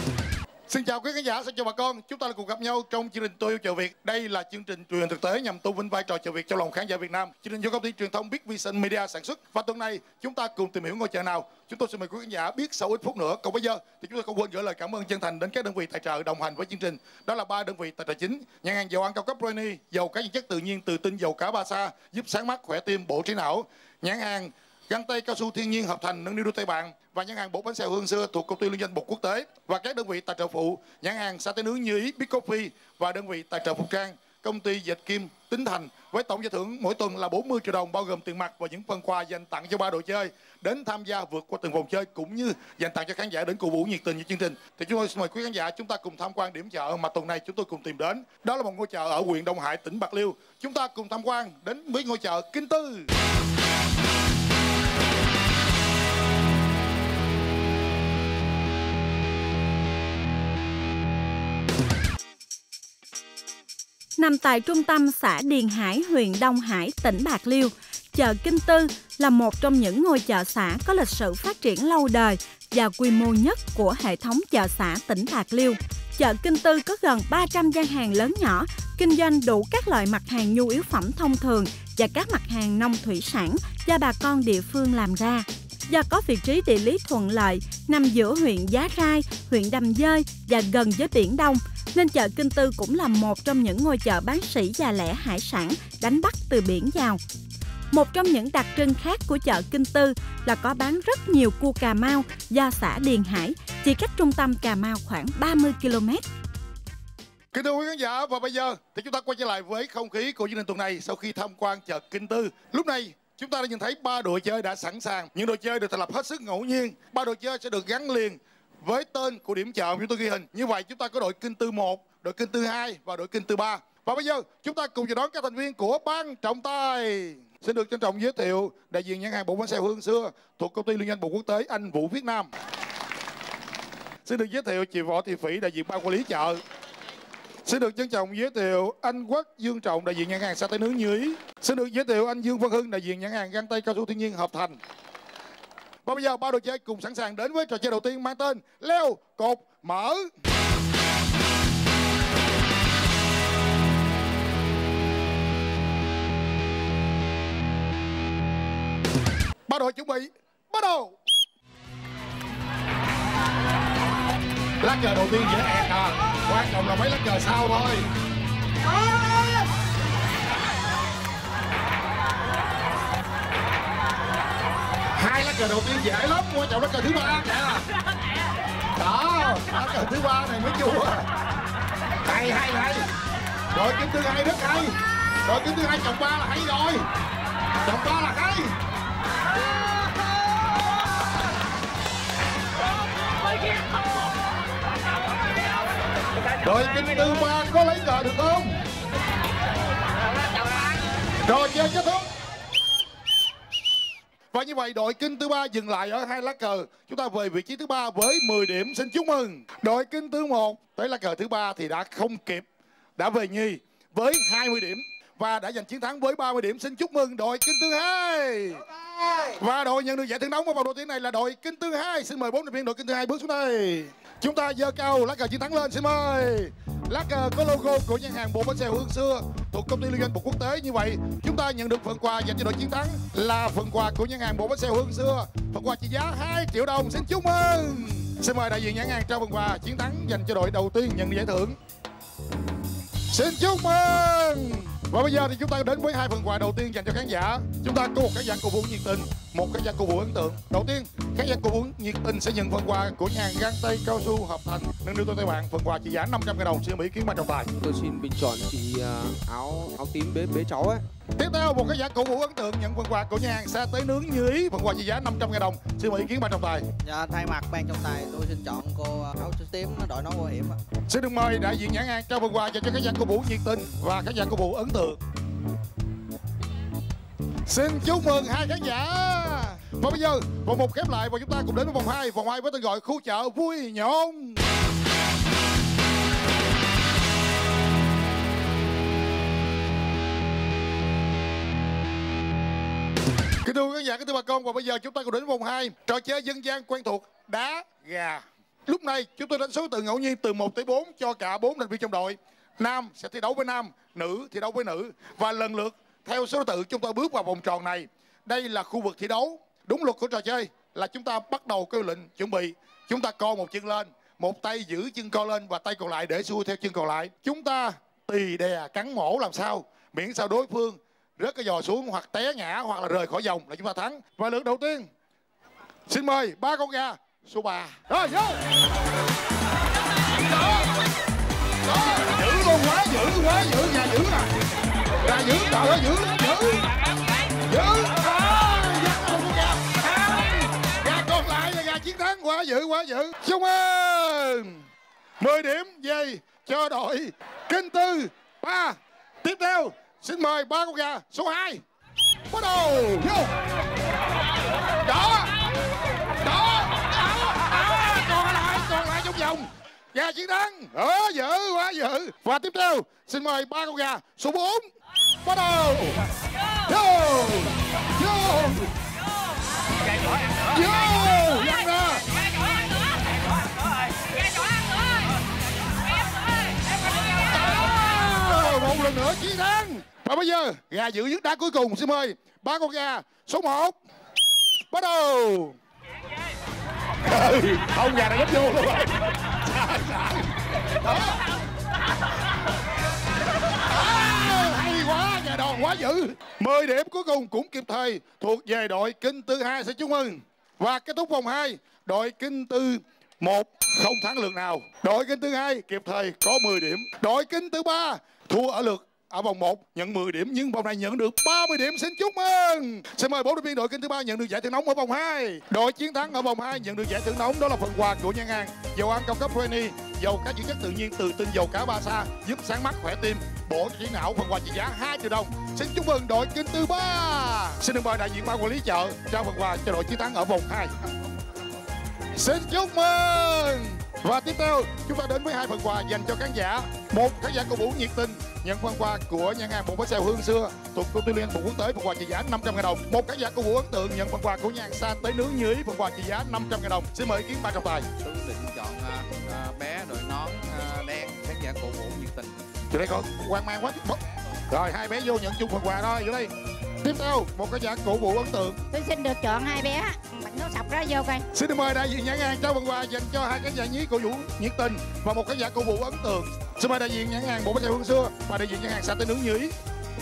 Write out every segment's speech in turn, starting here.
Xin chào quý khán giả, xin chào bà con. Chúng ta là cùng gặp nhau trong chương trình Tôi Yêu Chợ Việt. Đây là chương trình truyền thực tế nhằm tôn vinh vai trò chợ Việt trong lòng khán giả Việt Nam. Chương trình do công ty truyền thông Big Vision Media sản xuất. Và tuần này chúng ta cùng tìm hiểu ngôi chợ nào. Chúng tôi xin mời quý khán giả biết sau ít phút nữa. Còn bây giờ thì chúng tôi không quên gửi lời cảm ơn chân thành đến các đơn vị tài trợ đồng hành với chương trình. Đó là 3 đơn vị tài trợ chính: nhãn hàng dầu ăn cao cấp Brony, dầu cá nhân chất tự nhiên từ tinh dầu cá Ba Sa giúp sáng mắt, khỏe tim, bổ trí não; nhãn hàng găng tay cao su thiên nhiên hợp thành nâng niu đôi tay bạn; và nhãn hàng bột bánh xèo Hương Xưa thuộc công ty liên doanh bột quốc tế; và các đơn vị tài trợ phụ: nhãn hàng sa tế nướng Như Ý, Big Coffee, và đơn vị tài trợ phục trang công ty dệt kim Tính Thành, với tổng giải thưởng mỗi tuần là 40 triệu đồng bao gồm tiền mặt và những phần quà dành tặng cho 3 đội chơi đến tham gia vượt qua từng vòng chơi, cũng như dành tặng cho khán giả đến cổ vũ nhiệt tình như chương trình. Thì chúng tôi xin mời quý khán giả chúng ta cùng tham quan điểm chợ mà tuần này chúng tôi cùng tìm đến. Đó là một ngôi chợ ở huyện Đông Hải, tỉnh Bạc Liêu. Chúng ta cùng tham quan đến với ngôi chợ Kinh Tư. Nằm tại trung tâm xã Điền Hải, huyện Đông Hải, tỉnh Bạc Liêu, chợ Kinh Tư là một trong những ngôi chợ xã có lịch sử phát triển lâu đời và quy mô nhất của hệ thống chợ xã tỉnh Bạc Liêu. Chợ Kinh Tư có gần 300 gian hàng lớn nhỏ, kinh doanh đủ các loại mặt hàng nhu yếu phẩm thông thường và các mặt hàng nông thủy sản do bà con địa phương làm ra. Do có vị trí địa lý thuận lợi, nằm giữa huyện Giá Rai, huyện Đầm Dơi và gần với Biển Đông, nên chợ Kinh Tư cũng là một trong những ngôi chợ bán sỉ và lẻ hải sản đánh bắt từ biển vào. Một trong những đặc trưng khác của chợ Kinh Tư là có bán rất nhiều cua Cà Mau do xã Điền Hải, chỉ cách trung tâm Cà Mau khoảng 30 km. Kính thưa quý khán giả, và bây giờ thì chúng ta quay trở lại với không khí của chương trình tuần này sau khi tham quan chợ Kinh Tư. Lúc này chúng ta đã nhìn thấy 3 đội chơi đã sẵn sàng. Những đội chơi được thành lập hết sức ngẫu nhiên. 3 đội chơi sẽ được gắn liền với tên của điểm chợ chúng tôi ghi hình. Như vậy chúng ta có đội Kinh Tư 1, đội Kinh Tư 2 và đội Kinh Tư 3. Và bây giờ chúng ta cùng chào đón các thành viên của ban trọng tài. Xin được trân trọng giới thiệu đại diện nhãn hàng bột bánh xèo Hương Xưa thuộc công ty liên doanh bột quốc tế Anh Vũ Việt Nam. Xin được giới thiệu chị Võ Thị Phỉ, đại diện ban quản lý chợ. Xin được trân trọng giới thiệu anh Quốc Dương Trọng, đại diện nhãn hàng sa tế nướng Như Ý. Xin được giới thiệu anh Dương Văn Hưng, đại diện nhãn hàng găng tay cao su thiên nhiên Hợp Thành. Và bây giờ 3 đội chơi cùng sẵn sàng đến với trò chơi đầu tiên mang tên leo cột mở. Ba đội chuẩn bị bắt đầu. Lá cờ đầu tiên dễ ẹt à, quan trọng là mấy lá cờ sau thôi. Hai lá cờ đầu tiên dễ lắm, quan trọng lá cờ thứ ba kìa. Đó, lá cờ thứ ba này mới chua. Hay hay hay. Đội Kinh Tư 2 rất hay. Đội Kinh Tư 2 chồng 3 là hay rồi. Chồng 3 là hay. Đội Kinh Tư 3 có lấy cờ được không? Rồi chơi kết thúc. Và như vậy đội Kinh Tư 3 dừng lại ở 2 lá cờ. Chúng ta về vị trí thứ 3 với 10 điểm. Xin chúc mừng. Đội Kinh Tư 1 tới lá cờ thứ 3 thì đã không kịp, đã về nhì với 20 điểm và đã giành chiến thắng với 30 điểm. Xin chúc mừng đội Kinh Tư 2. Và đội nhận được giải thưởng nóng vào vòng đầu tiên này là đội Kinh Tư 2. Xin mời 4 thành viên đội Kinh Tư 2 bước xuống đây. Chúng ta giơ cao lá cờ chiến thắng lên, xin mời. Lá cờ có logo của nhãn hàng bột bánh xèo Hương Xưa thuộc công ty liên doanh bột quốc tế. Như vậy chúng ta nhận được phần quà dành cho đội chiến thắng là phần quà của nhãn hàng bột bánh xèo Hương Xưa, phần quà trị giá 2 triệu đồng. Xin chúc mừng. Xin mời đại diện nhãn hàng trao phần quà chiến thắng dành cho đội đầu tiên nhận được giải thưởng. Xin chúc mừng. Và bây giờ thì chúng ta đến với 2 phần quà đầu tiên dành cho khán giả. Chúng ta có một khán giả cổ vũ nhiệt tình, một khán giả cổ vũ ấn tượng. Đầu tiên, khán giả cổ vũ nhiệt tình sẽ nhận phần quà của nhà hàng găng tay cao su Hợp Thành nâng niu đôi tay bạn, phần quà trị giá 500.000 đồng. Xin ý kiến ban trọng tài. Tôi xin bình chọn chị áo tím bế cháu ấy. Tiếp theo, một khán giả cổ vũ ấn tượng nhận phần quà của nhà hàng sa tế nướng Như Ý, phần quà trị giá 500.000 đồng. Xin mời ý kiến ban trọng tài. Dạ, thay mặt ban trọng tài tôi xin chọn cô áo tím đội nón bảo hiểm. Xin được mời đại diện nhãn hàng trao phần quà dành cho khán giả cổ vũ nhiệt tình và khán giả cổ vũ ấn tượng. Xin chúc mừng 2 khán giả. Và bây giờ vòng 1 khép lại và chúng ta cùng đến với vòng 2. Vòng 2 với tên gọi khu chợ vui nhộn. Kính thưa quý khán giả, kính thưa bà con, và bây giờ chúng ta cùng đến với vòng 2, trò chơi dân gian quen thuộc đá gà. Lúc này chúng tôi đánh số từ ngẫu nhiên từ 1 tới 4 cho cả 4 thành viên trong đội. Nam sẽ thi đấu với nam, nữ thi đấu với nữ. Và lần lượt theo số tự chúng tôi bước vào vòng tròn này. Đây là khu vực thi đấu. Đúng luật của trò chơi là chúng ta bắt đầu kêu lệnh chuẩn bị. Chúng ta co một chân lên, một tay giữ chân co lên và tay còn lại để xuôi theo chân còn lại. Chúng ta tì đè cắn mổ làm sao miễn sao đối phương rớt cái giò xuống hoặc té ngã hoặc là rời khỏi vòng là chúng ta thắng. Và lượt đầu tiên xin mời 3 con gà số 3. Rồi vô. Đó, giữ luôn, quá giữ gà giữ nè. Gà giữ, trời ơi giữ. Gà còn lại là gà chiến thắng, quá giữ. Chúc mừng. 10 điểm về cho đội Kinh Tư 3. Tiếp theo xin mời 3 con gà số 2. Bắt đầu vô. Đó còn lại trong vòng. Gà chiến thắng. Quá dữ. Và tiếp theo xin mời 3 con gà số 4. Bắt đầu. Vô. Dăng ra. Một lần nữa chiến thắng. Và bây giờ gà giữ dứt đá cuối cùng xin mời 3 con gà số 1. Bắt đầu. Không, gà này gấp vô luôn rồi. Hay quá, gà đòn quá dữ. 10 điểm cuối cùng cũng kịp thời thuộc về đội Kinh Tư 2. Xin chúc mừng. Và kết thúc vòng 2, đội Kinh Tư 1 không thắng lượt nào. Đội Kinh Tư 2 kịp thời có 10 điểm. Đội Kinh Tư 3 thua ở lượt ở vòng 1 nhận 10 điểm nhưng vòng này nhận được 30 điểm. Xin chúc mừng. Xin mời 4 đội viên đội Kinh Tư 3 nhận được giải thưởng nóng ở vòng 2. Đội chiến thắng ở vòng 2 nhận được giải thưởng nóng, đó là phần quà của nhãn hàng dầu ăn cao cấp Reni, dầu cá dưỡng chất tự nhiên từ tinh dầu cá Ba Sa, giúp sáng mắt khỏe tim, bổ trí não. Phần quà trị giá 2 triệu đồng. Xin chúc mừng đội Kinh Tư 3. Xin được mời đại diện ban quản lý chợ trao phần quà cho đội chiến thắng ở vòng 2. Xin chúc mừng. Và tiếp theo chúng ta đến với 2 phần quà dành cho khán giả. Một khán giả cổ vũ nhiệt tình nhận phần quà của nhãn hàng bột bánh xèo Hương Xưa thuộc công ty liên bột quốc tế, phần quà trị giá 500.000 đồng. Một khán giả cổ vũ ấn tượng nhận phần quà của nhãn hàng Sa Tế nướng như ý, phần quà trị giá 500.000 đồng. Xin mời ý kiến ban trọng tài. Tôi định chọn bé đội nón đen, khán giả cổ vũ nhiệt tình. Từ đây con hoang mang quá. Rồi 2 bé vô nhận chung phần quà thôi. Vô đây. Tiếp theo một khán giả cổ vũ ấn tượng. Tôi xin được chọn 2 bé mặc nó sọc ra vô coi. Xin được mời đại diện nhãn hàng trao phần quà dành cho 2 khán giả nhí cổ vũ nhiệt tình và một khán giả cổ vũ ấn tượng. Xin mời đại diện nhãn hàng bột bánh xèo Hương Xưa và đại diện nhãn hàng Sa Tế nướng như ý.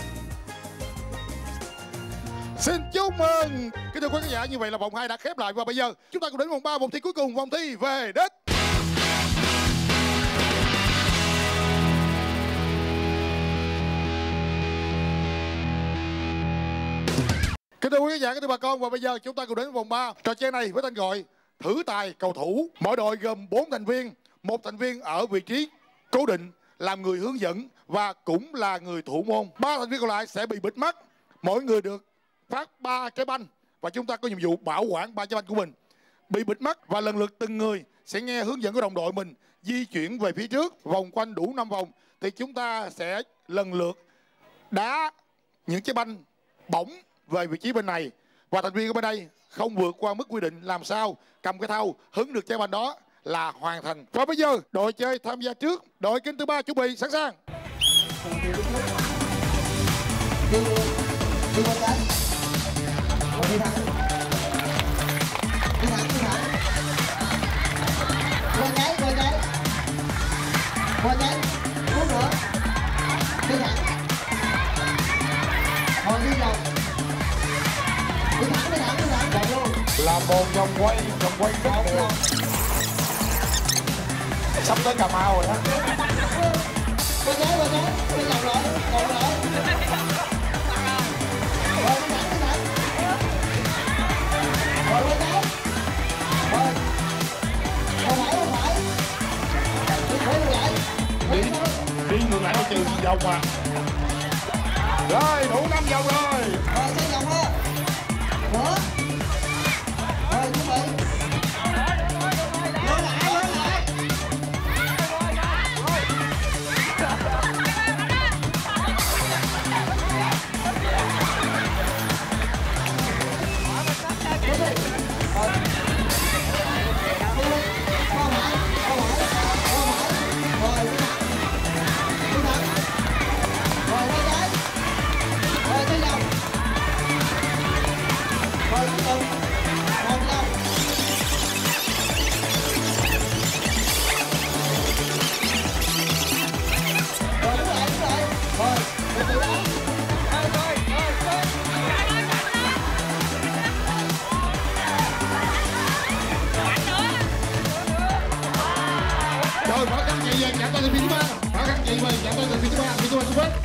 Xin chúc mừng. Kính thưa quý khán giả, như vậy là vòng 2 đã khép lại và bây giờ chúng ta cùng đến vòng 3, vòng thi cuối cùng, vòng thi về đích. Kính thưa quý khán giả, kính thưa bà con, và bây giờ chúng ta cùng đến vòng 3. Trò chơi này với tên gọi thử tài cầu thủ. Mỗi đội gồm 4 thành viên, một thành viên ở vị trí cố định làm người hướng dẫn và cũng là người thủ môn. 3 thành viên còn lại sẽ bị bịt mắt. Mỗi người được phát 3 trái banh và chúng ta có nhiệm vụ bảo quản 3 trái banh của mình. Bị bịt mắt và lần lượt từng người sẽ nghe hướng dẫn của đồng đội mình di chuyển về phía trước, vòng quanh đủ 5 vòng thì chúng ta sẽ lần lượt đá những trái banh bổng về vị trí bên này và thành viên ở bên đây không vượt qua mức quy định, làm sao cầm cái thau hứng được trái banh đó là hoàn thành. Và bây giờ đội chơi tham gia trước. Đội Kinh Tư 3 chuẩn bị sẵn sàng. Là một vòng quay rất đẹp. Sắp tới Cà Mau rồi đó. Đi ngược lại trừ vòng mà. Rồi đủ 5 vòng rồi. Rồi xây vòng ha. Nữa. Rồi chuẩn bị. Lên lại. Rồi. Rồi mở căng chị về chạm tay từ phía thứ ba. Mở căng chị về chạm tay từ phía thứ ba. Phía thứ ba xuống hết.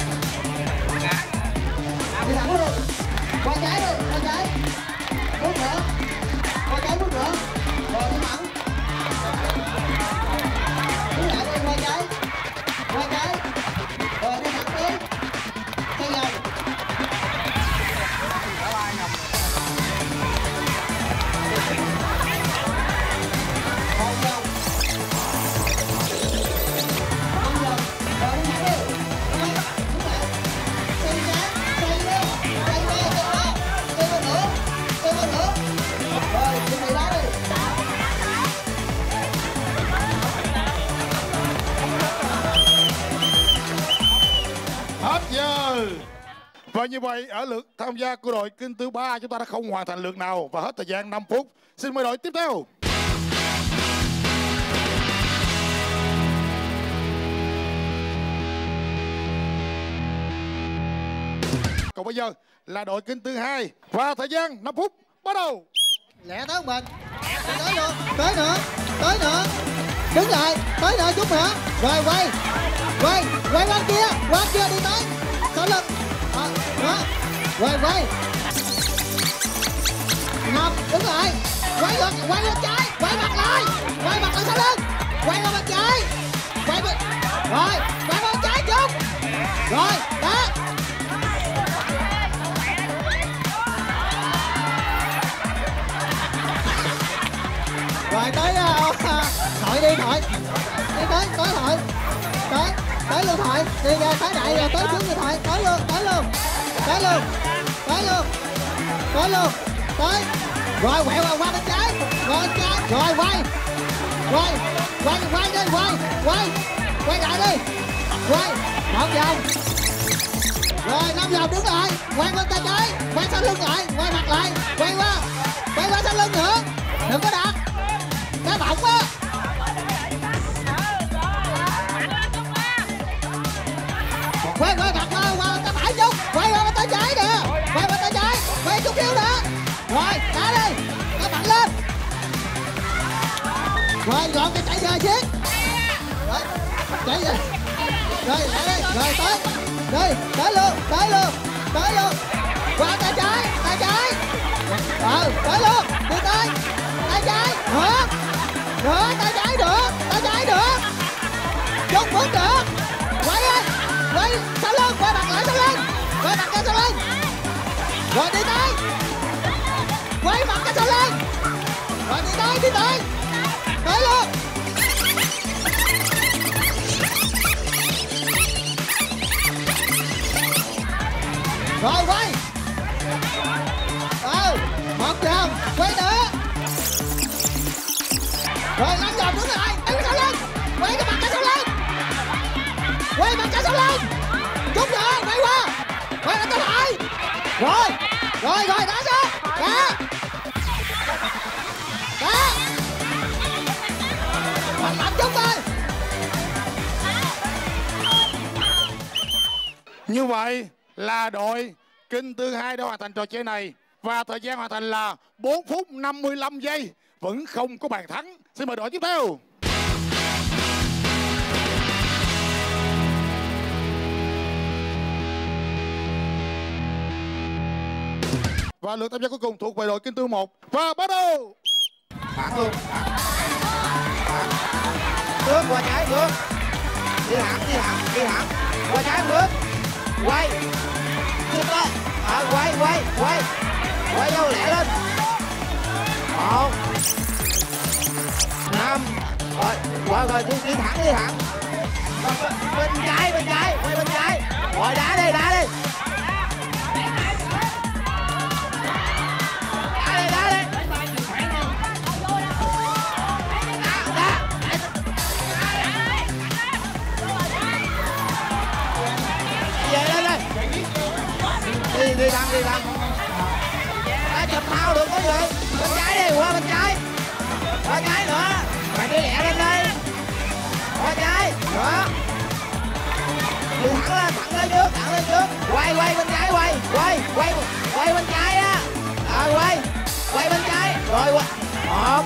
Đi thẳng luôn. Qua trái đi, qua trái. Bước nữa. Qua trái bước nữa. Rồi đi thẳng. Bước lại đi, qua trái. Qua trái. Rồi đi thẳng đi. Xoay vòng. Một vòng. Hết giờ. Và như vậy ở lượt tham gia của đội kinh thứ 3 chúng ta đã không hoàn thành lượt nào và hết thời gian 5 phút. Xin mời đội tiếp theo. Còn bây giờ là đội kinh thứ 2 và thời gian 5 phút bắt đầu. Lẹ tới mình. Tới nữa. Tới nữa. Tới nữa. Đứng lại. Tới nữa chút nữa. Rồi quay. Quay. Quay qua kia. Qua kia đi tới. Sau lưng. Đó. Rồi quay. Ngọc. Đứng lại. Quay ngược. Quay lên trái. Quay mặt lại. Quay mặt lại sau lưng. Quay qua bên trái. Quay bên. Rồi. Quay qua bên trái chút. Rồi. Đó. Rồi tới Thoại đi Thoại. Đi tới Thoại. Tới luôn Thoại. Đi ra Thái Đại rồi tới trước người Thoại. Tới luôn. Rồi quẹo qua bên trái. Rồi trái. Rồi quay. Quay đi quay lại đi. Quay 1 vòng. Rồi 5 vòng đứng lại. Quay bên tay trái. Quay sau lưng lại. Quay mặt lại. Quay qua sau lưng nữa. Đừng có đặt. Đá bóng á. Quay mặt qua tay phải chút. Quay qua tay trái nè. Quay qua tay trái. Quay chút xíu nữa. Rồi đá đi. Đá mạnh lên. Rồi gọn cái chạy về chiếc. Rồi chạy về. Rồi lại đi. Rồi tới. Đi tới luôn. Qua tay trái. Tới luôn. Đi tới. Tay trái. Nữa tay trái nữa. Chút bước nữa. Quay sau lưng. Quay mặt lại sau lưng. Rồi đi tới. Quay mặt ra sau lưng. Rồi đi tới. Tới luôn. Rồi quay. 1 vòng. Quay nữa. Rồi 5 vòng đứng lại. Đứng sau lưng. Quay cái mặt ra sau lưng. Chút nữa. Quay qua tay phải. Rồi đá xuống. Đá. Mạnh chút thôi. Như vậy là đội kinh thứ 2 đã hoàn thành trò chơi này và thời gian hoàn thành là 4 phút 55 giây, vẫn không có bàn thắng. Xin mời đội tiếp theo. Và lượt tham gia cuối cùng thuộc về đội kinh thứ 1 và bắt đầu. Thẳng luôn. Bước qua trái bước. Đi thẳng. Qua trái bước. Quay. Tiếp lên. Quay vô lẹ lên. 1 5. Rồi đi thẳng. Bên trái. Quay bên trái. Rồi đá đi. Đá đi. Đi thẳng. Đã chụp thao được cái gì? Bên trái đi, qua bên trái. Qua trái nữa. Mày đi lẹ lên đi. Qua trái. Đó. đi thẳng lên trước, quay bên trái, quay bên trái á, quay bên trái, rồi quay, 1,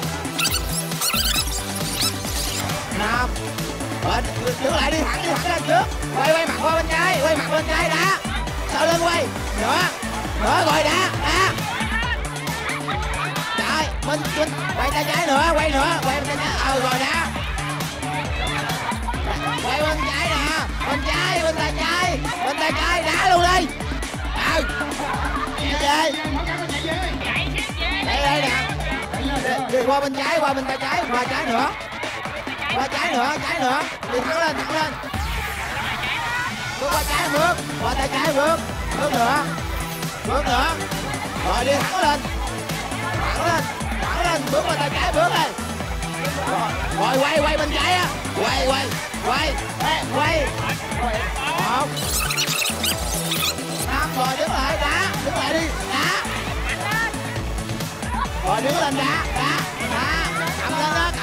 5, bên đứng lại đi thẳng lên trước, quay mặt qua bên trái, đá, sau lưng quay, nữa rồi đá, trời, bên quay tay trái nữa, quay bên tay trái, rồi đá, quay bên trái nè, bên tay trái đá luôn đi, đây nè, đi qua bên trái, qua tay trái, qua trái nữa, đi thẳng lên, bước qua trái bước, qua tay trái bước nữa, rồi đi thẳng lên, bước qua tay trái bước đi, rồi quay bên trái á, quay, 1, 5, rồi đứng lại đi, đá, rồi đứng lên đá, cầm lên đó.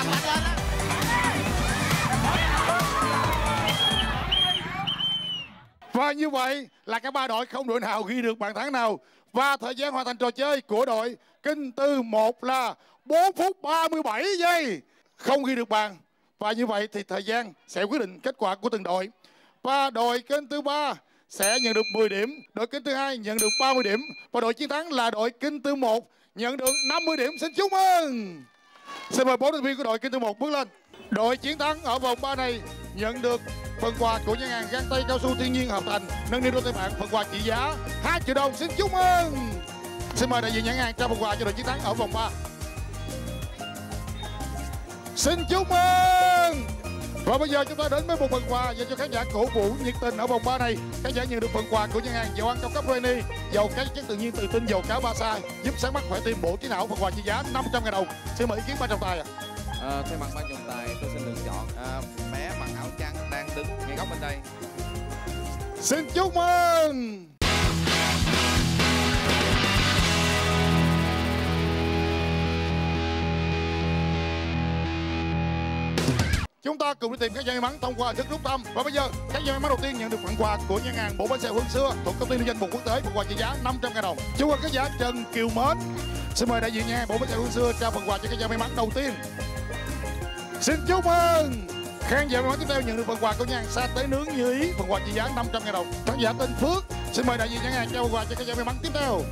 Và như vậy là cả ba đội không đội nào ghi được bàn thắng nào. Và thời gian hoàn thành trò chơi của đội Kinh Tư 1 là 4 phút 37 giây. Không ghi được bàn. Và như vậy thì thời gian sẽ quyết định kết quả của từng đội. Và đội Kinh Tư 3 sẽ nhận được 10 điểm. Đội Kinh Tư 2 nhận được 30 điểm. Và đội chiến thắng là đội Kinh Tư 1 nhận được 50 điểm. Xin chúc mừng. Xin mời 4 thành viên của đội Kinh Tư 1 bước lên. Đội chiến thắng ở vòng 3 này nhận được phần quà của nhãn hàng găng tay cao su thiên nhiên Hợp Thành, nâng niu đôi tay bạn, phần quà trị giá 2 triệu đồng. Xin chúc mừng. Xin mời đại diện nhãn hàng trao phần quà cho đội chiến thắng ở vòng 3. Xin chúc mừng. Và bây giờ chúng ta đến với một phần quà dành cho khán giả cổ vũ nhiệt tình ở vòng 3 này. Khán giả nhận được phần quà của nhãn hàng dầu ăn cao cấp Reni, dầu cá chất tự nhiên từ tinh dầu cá Ba Sa, giúp sáng mắt khỏe tim bổ trí não, phần quà trị giá 500.000 đồng. Xin mời ý kiến ban trọng tài ạ. Thay mặt ban trọng tài tôi xin lựa chọn bé mặc áo trắng đang đứng ngay góc bên đây. Xin chúc mừng. Chúng ta cùng đi tìm các may mắn thông qua hình thức rút thăm. Và bây giờ các may mắn đầu tiên nhận được phần quà của nhãn hàng bộ bánh xe Hương Xưa thuộc công ty liên doanh một quốc tế, phần quà trị giá 500.000 đồng. Chúc mừng khán giả Trần Kiều Mến. Xin mời đại diện nhãn hàng bộ bánh xe Hương Xưa trao phần quà cho các may mắn đầu tiên. Xin chúc mừng. Khán giả may mắn tiếp theo nhận được phần quà của nhãn hàng Sa Tế Nướng Như Ý, phần quà trị giá 500.000 đồng. Khán giả tên Phước. Xin mời đại diện nhãn hàng trao phần quà cho các may mắn tiếp theo.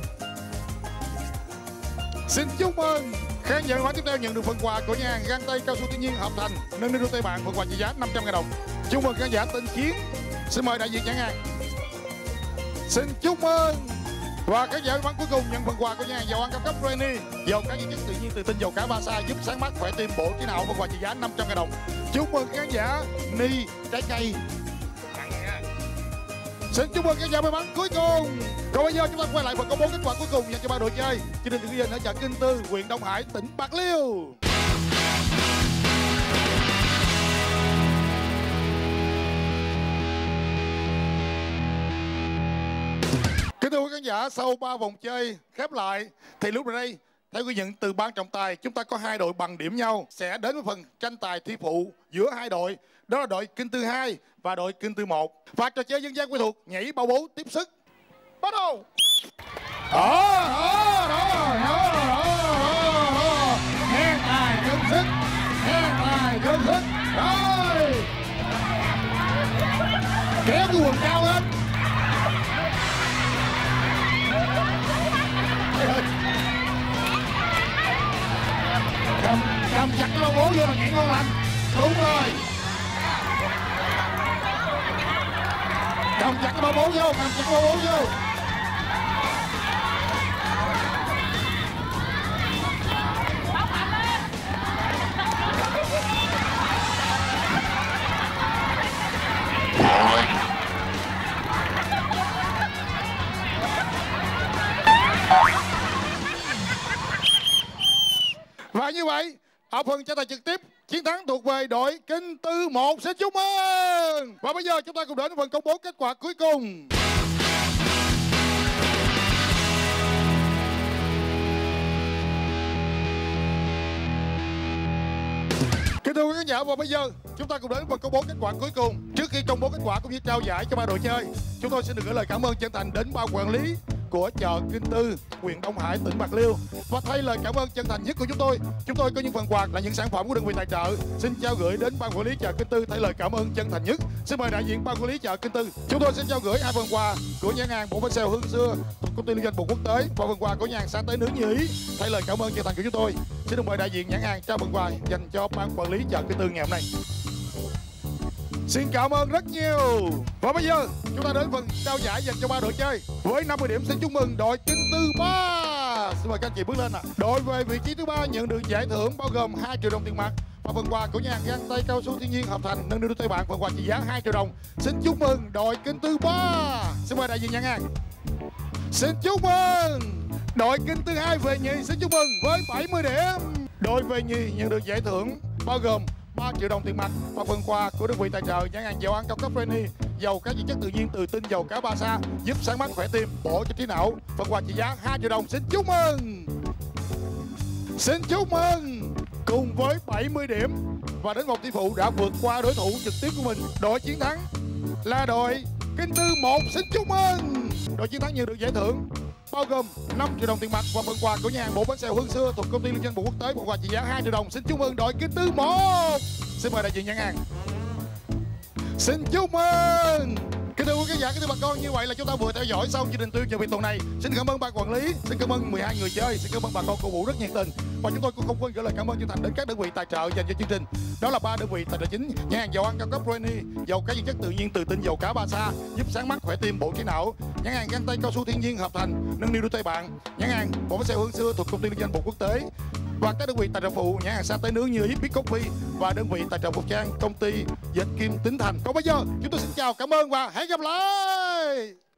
Xin chúc mừng. Khán giả may mắn tiếp theo nhận được phần quà của nhãn hàng găng tay cao su thiên nhiên Hợp Thành, nâng niu đôi tay bạn, phần quà trị giá 500.000 đồng. Chúc mừng khán giả tên Chiến. Xin mời đại diện nhãn hàng. Xin chúc mừng. Và khán giả may mắn cuối cùng nhận phần quà của nhãn hàng dầu ăn cao cấp Reni, dầu cá chất tự nhiên từ tinh dầu cá Ba Sa, giúp sáng mắt khỏe tim bổ trí não, phần quà trị giá 500.000 đồng. Chúc mừng khán giả Ni trái cây. Xin chúc mừng khán giả may mắn cuối cùng. Còn bây giờ chúng ta quay lại phần công bố kết quả cuối cùng dành cho ba đội chơi chương trình thực hiện ở chợ Kinh Tư, huyện Đông Hải, tỉnh Bạc Liêu. Kính thưa quý khán giả, sau 3 vòng chơi khép lại thì lúc này đây, theo ghi nhận từ ban trọng tài, chúng ta có 2 đội bằng điểm nhau sẽ đến với phần tranh tài thi phụ giữa 2 đội. Đó là đội Kinh Tư 2 và đội Kinh Tư 1. Và trò chơi dân gian quen thuộc nhảy bao bố tiếp sức. Bắt đầu. Nghe tài cân sức. Rồi. Kéo cái quần cao lên. Cầm chặt cái bao bố vô là nhảy ngon lành. Đúng rồi. Cầm chặt cái bao bố vô, Và như vậy, ở phần tranh tài trực tiếp, chiến thắng thuộc về đội Kinh Tư 1. Xin chúc mừng. Và bây giờ chúng ta cùng đến phần công bố kết quả cuối cùng. Kính thưa quý khán giả, và bây giờ chúng ta cùng đến và công bố kết quả cuối cùng. Trước khi công bố kết quả cũng như trao giải cho ba đội chơi, chúng tôi xin được gửi lời cảm ơn chân thành đến ban quản lý của chợ Kinh Tư, huyện Đông Hải, tỉnh Bạc Liêu. Và thay lời cảm ơn chân thành nhất của chúng tôi có những phần quà là những sản phẩm của đơn vị tài trợ. Xin trao gửi đến ban quản lý chợ Kinh Tư thay lời cảm ơn chân thành nhất. Xin mời đại diện ban quản lý chợ Kinh Tư. Chúng tôi xin trao gửi 2 phần quà của nhãn hàng bộ bánh xèo Hương Xưa thuộc công ty liên doanh Bộ Quốc tế và phần quà của nhà hàng Sa Tế Nướng Như Ý. Thay lời cảm ơn chân thành của chúng tôi, xin được mời đại diện nhãn hàng trao phần quà dành cho ban quản lý chợ Kinh Tư ngày hôm nay. Xin cảm ơn rất nhiều. Và bây giờ chúng ta đến phần trao giải dành cho ba đội chơi. Với 50 điểm xin chúc mừng đội Kinh Tư 3. Xin mời các anh chị bước lên ạ. Đội về vị trí thứ 3 nhận được giải thưởng bao gồm 2 triệu đồng tiền mặt và phần quà của nhà hàng găng tay cao su Thiên Nhiên Hợp Thành nâng niu đôi tay bạn, phần quà trị giá 2 triệu đồng. Xin chúc mừng đội Kinh Tư 3. Xin mời đại diện nhãn hàng. Xin chúc mừng đội Kinh Tư 2 về nhì. Xin chúc mừng với 70 điểm. Đội về nhì nhận được giải thưởng bao gồm 3 triệu đồng tiền mặt và phần quà của đơn vị tài trợ nhãn hàng dầu ăn cao cấp Renny, dầu cá dưỡng chất tự nhiên từ tinh dầu cá Ba Sa giúp sáng mắt khỏe tim, bổ cho trí não. Phần quà trị giá 2 triệu đồng. Xin chúc mừng. Xin chúc mừng. Cùng với 70 điểm và đến vòng thi phụ đã vượt qua đối thủ trực tiếp của mình, đội chiến thắng là đội Kinh Tư 1. Xin chúc mừng. Đội chiến thắng nhận được giải thưởng bao gồm 5 triệu đồng tiền mặt và phần quà của nhà hàng bộ bánh xèo Hương Xưa thuộc công ty liên doanh Bộ Quốc tế, phần quà trị giá 2 triệu đồng. Xin chúc mừng đội Kinh Tư 1. Xin mời đại diện nhãn hàng. Xin chúc mừng. Kính thưa quý khán giả, kính thưa bà con, như vậy là chúng ta vừa theo dõi xong chương trình tuyên truyền tuần này. Xin cảm ơn ban quản lý, xin cảm ơn 12 người chơi, xin cảm ơn bà con cổ vũ rất nhiệt tình. Và chúng tôi cũng không quên gửi lời cảm ơn chân thành đến các đơn vị tài trợ dành cho chương trình. Đó là 3 đơn vị tài trợ chính: nhãn hàng dầu ăn cao cấp Renny, dầu cá dưỡng chất tự nhiên từ tinh dầu cá Ba Sa giúp sáng mắt khỏe tim, bổ trí não; nhãn hàng găng tay cao su Thiên Nhiên Hợp Thành nâng niu đôi tay bạn; nhãn hàng bộ bánh xèo Hương Xưa thuộc công ty liên doanh Bộ Quốc tế; và các đơn vị tài trợ phụ nhãn hàng Sa Tế Nướng Như Ý, Big Coffee và đơn vị tài trợ phục trang công ty Dệt Kim Tính Thành. Còn bây giờ chúng tôi xin chào, cảm ơn và hẹn gặp lại.